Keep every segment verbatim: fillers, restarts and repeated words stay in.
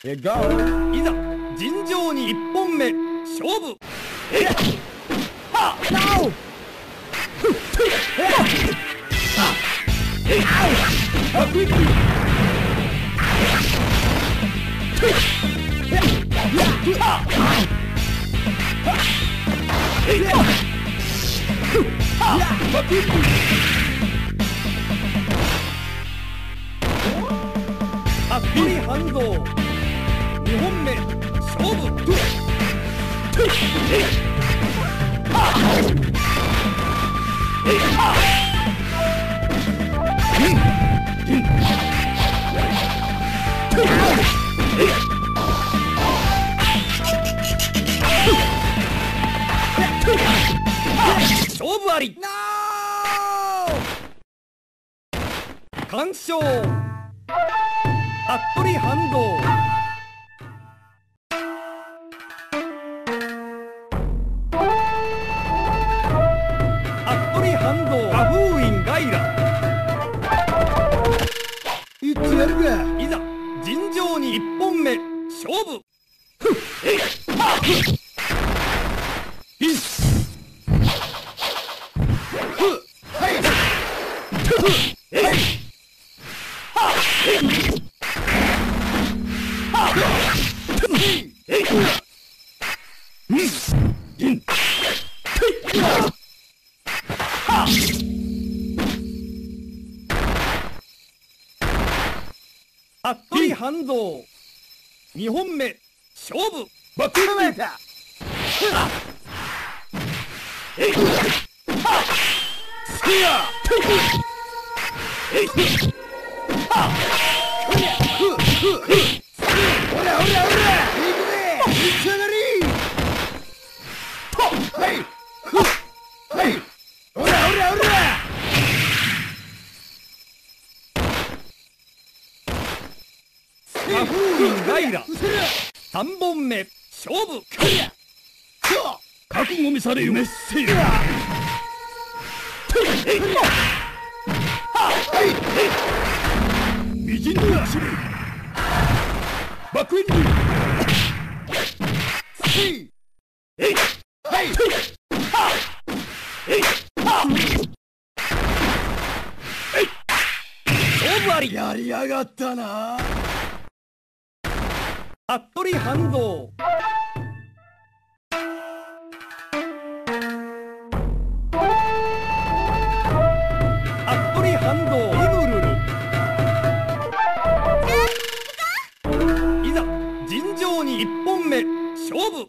いざ尋常に一本目勝負。たっぷり半蔵にほんめ勝負。勝負あり。完勝。たっぷり半蔵。たっぷり半蔵。花封印ガイラ。 いつやるか。 いざ尋常に一本目勝負。たっぷり半蔵にほんめ勝負。 バックルメーター。スキア。おらおらおら。行くぜ。行き上がり。はい。はい。おらおらおら。 花封印ガイラさんぼんめ勝負。 覚悟見されよ。メッセージ。微塵の足にバックエンド。はい勝負あり。 やりやがったな。 たっぷり半蔵。たっぷり半蔵イムルル。いざ尋常に一本目勝負。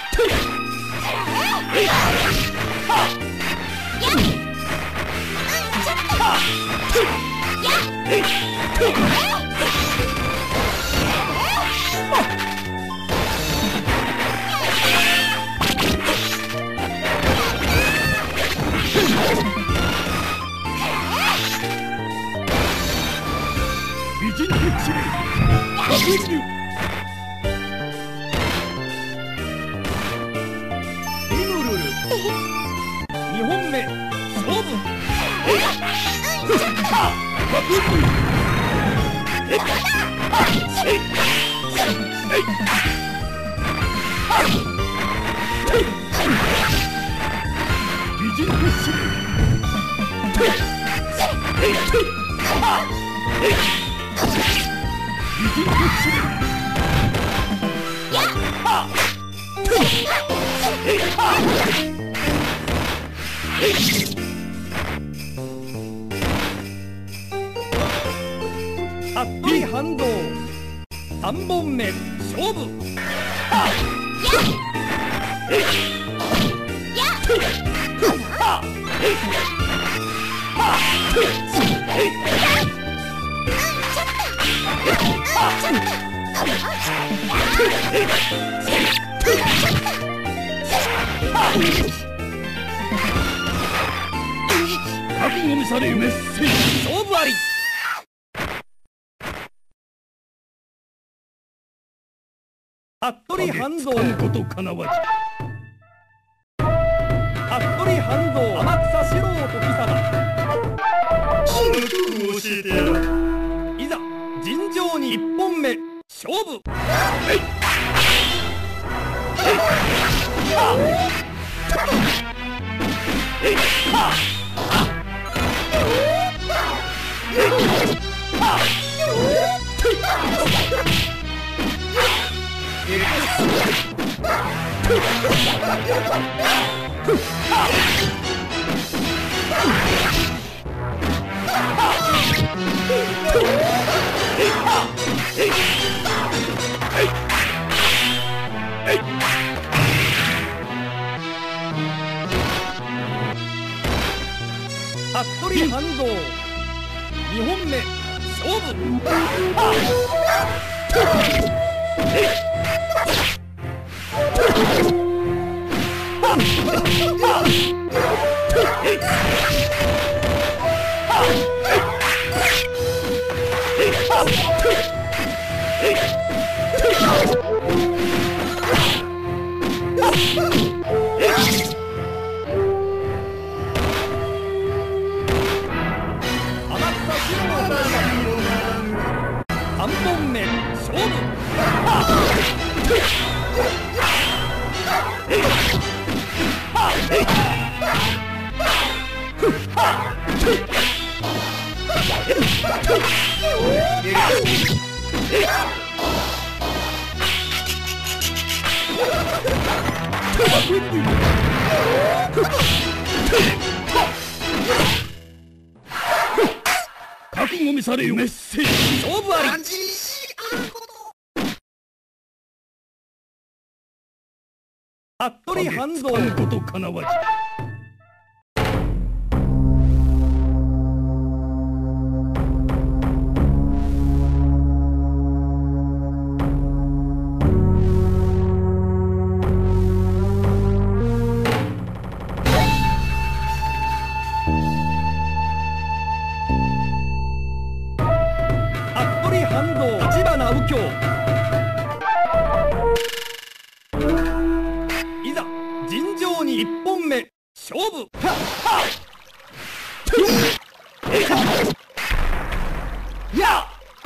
微塵の地にバックエンド。 イムルルにほんめ勝負。 バックエンド。微塵の地に微塵の地にたっぷり半蔵さんぼんめ勝負。 覚悟見されよ。メッセージ。 勝負あり。たっぷり半蔵。 ことかなわず。 たっぷり半蔵天草四郎と貴様。 教えてやる。 いざ尋常に一本目勝負。服部半蔵にほんめ勝負。さんぼんめ勝負。覚悟見されよ。メッセージ勝負あり。服部半蔵のことかなわじ。服部半蔵立花右京。尋常に一本目勝負。や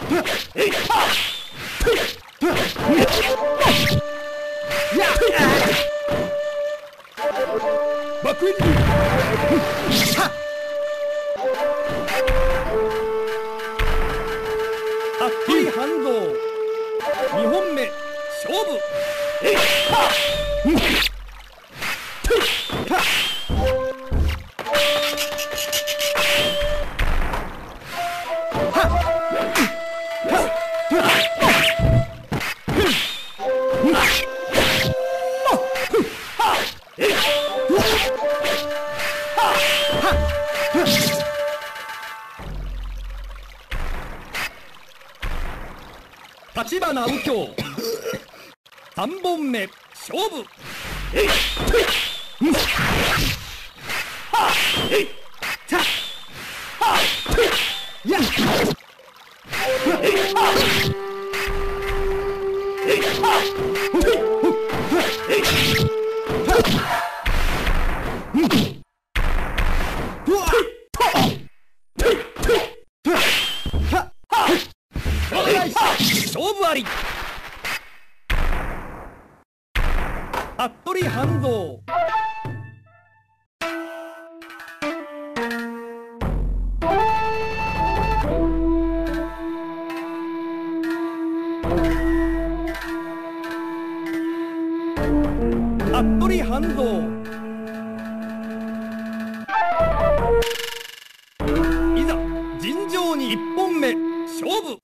バックエンド。服部半蔵にほんめ勝負。立花右京さんぼんめ勝負。やっ勝負あり。服部半蔵服部半蔵いざ尋常に一本目勝負。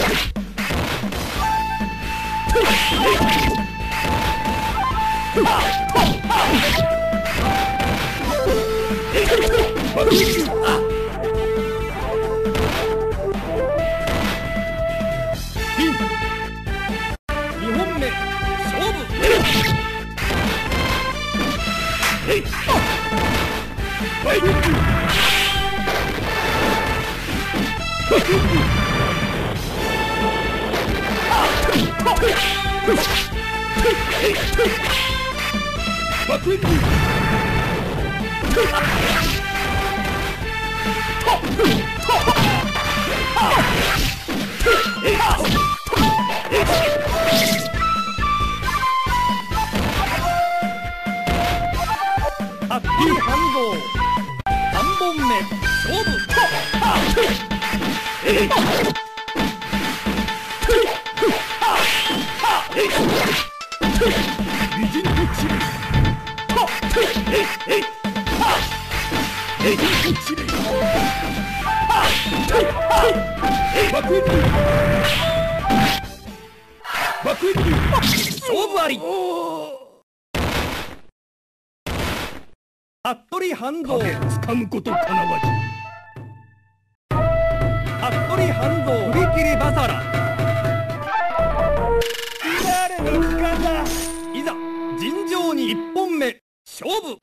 にほんめ勝負。バックエンド。えっ爆撃爆撃勝負あり。服部半蔵掴むことかなわず。 服部半蔵振り切りバサラ。誰の時間だ。いざ尋常に一本目勝負。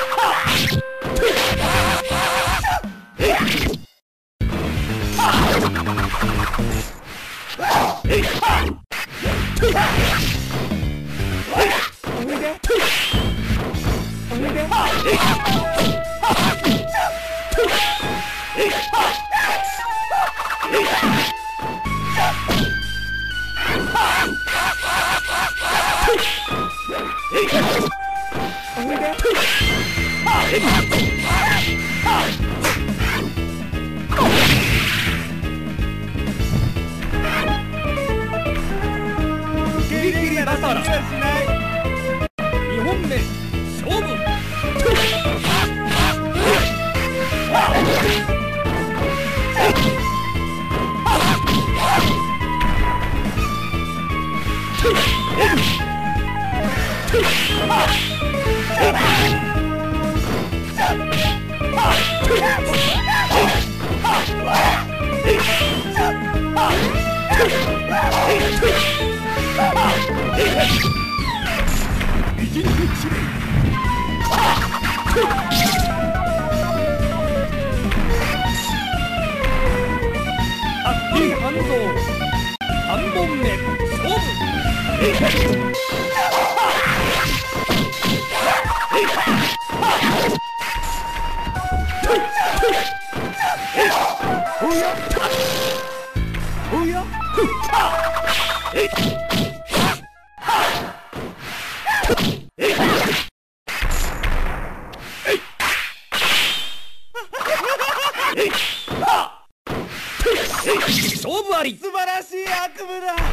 ギリギリバサラ。にほんめ勝負。半蔵三本目勝負。おやおや勝負あり。素晴らしい悪夢だ。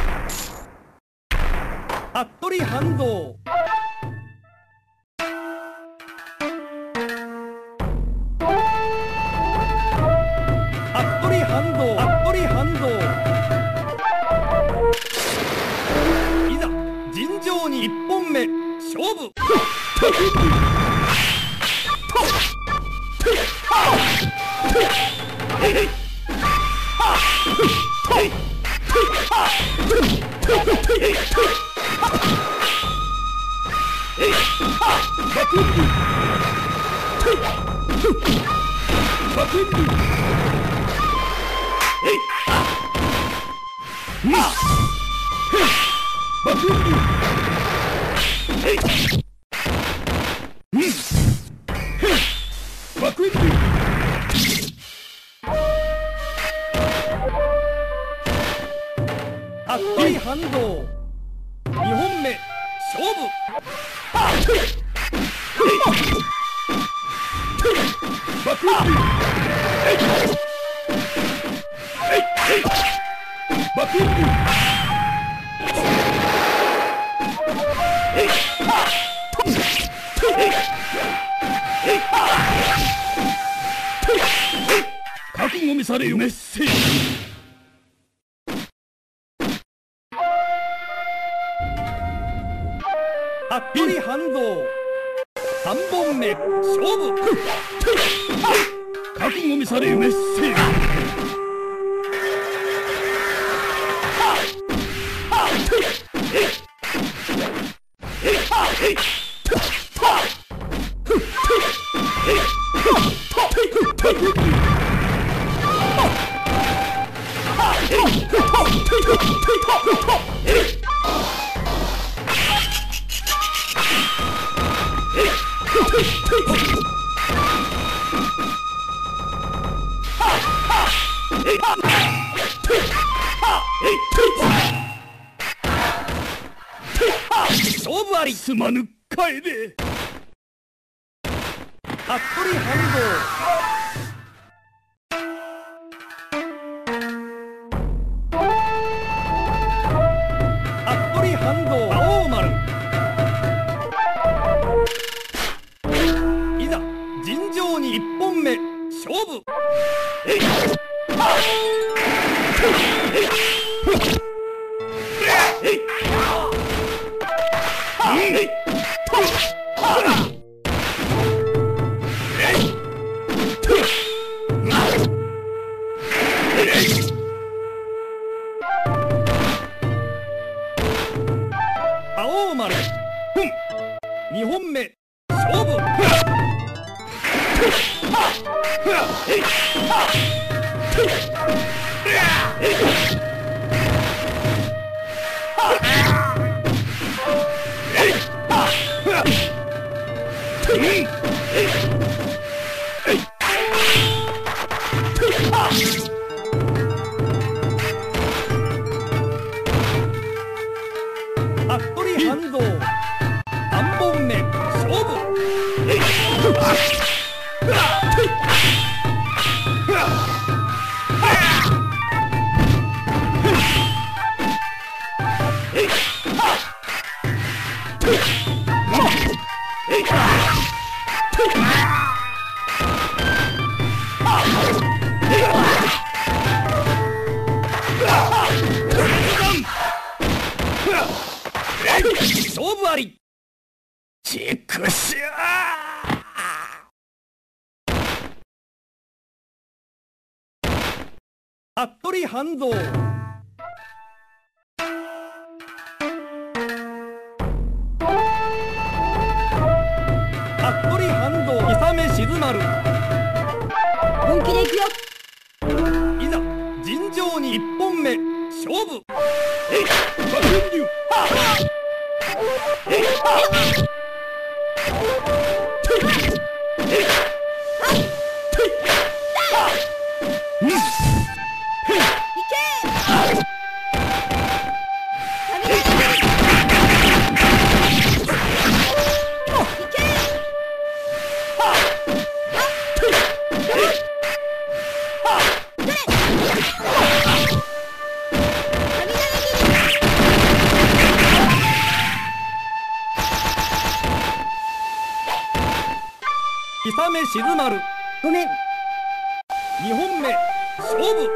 服部半蔵服部半蔵服部半蔵いざ尋常に一本目勝負。服部半蔵にほんめ勝負。覚悟召されよメッセージ。服部半蔵三本目勝負。覚悟召されよメッセージ。勝負あり。すまぬ帰れ。服部半蔵服部半蔵青丸いざ尋常に一本目勝負。 青丸にほんめ勝負。服部半蔵さんぼんめ勝負。勝負あり。チクシュー。服部半蔵服部半蔵勇め静まる。 本気で行くよ。 いざ尋常に一本目勝負。勇め静まる。 ごめん。 にほんめ勝負。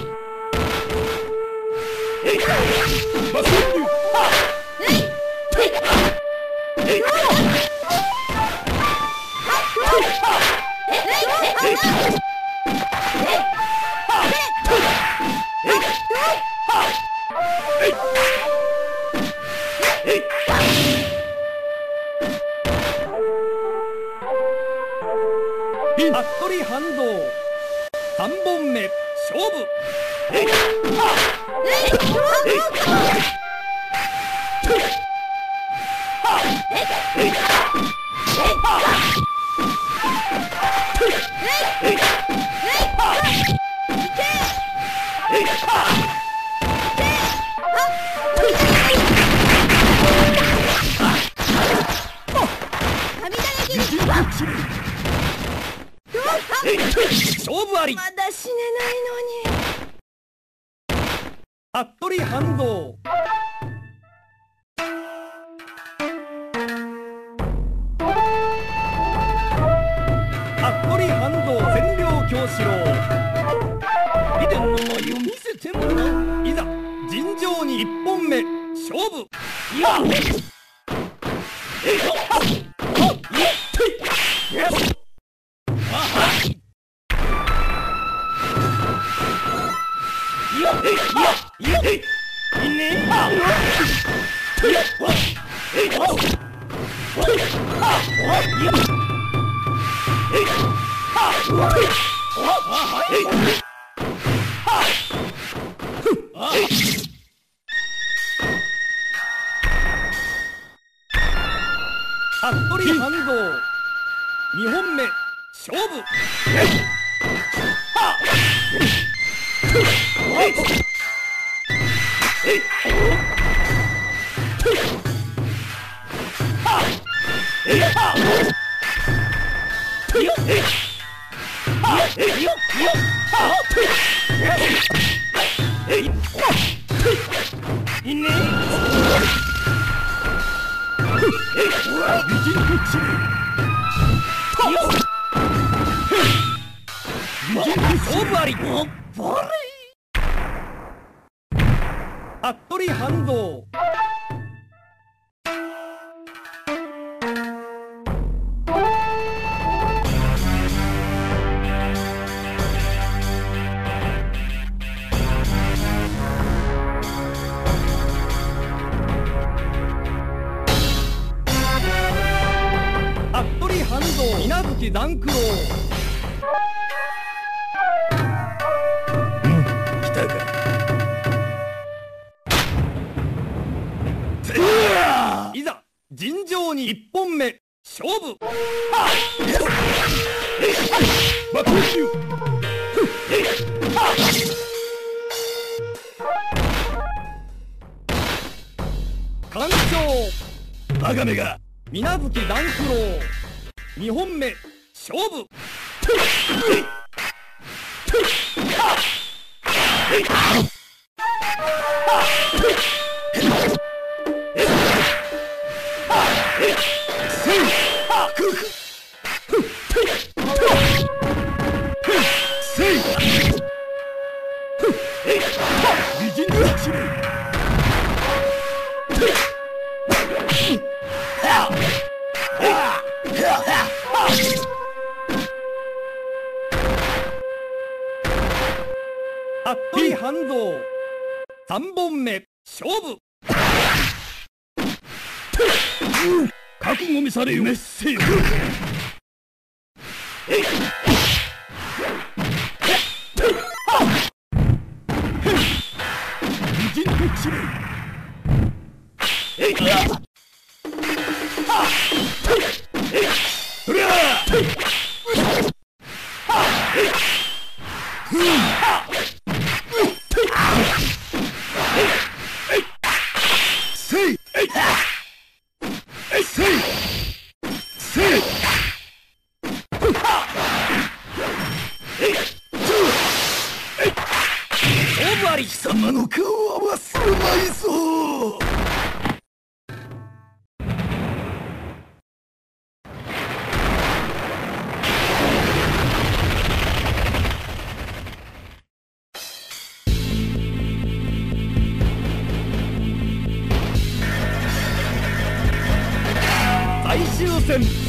服部半蔵さんぼんめ勝負。勝負あり。 まだ死ねないのに。 服部半蔵服部半蔵千両京四郎見てんの眉見せてもらう。いざ尋常に一本目勝負。いや服部半蔵にほんめ勝負。いね勝負あり。 服部半蔵。服部半蔵稲月團九郎。 来たか。 いざ尋常に一本目勝負。 待ってよ。 完勝。 バカめが。 稲月團九郎にほんめ勝負。服部半蔵さんぼんめ勝負。 覚悟見されよ。メッセージ。美人ときれい。そりゃせいせいせい。 勝負あり。 貴様の顔は忘れまいぞ。 最終戦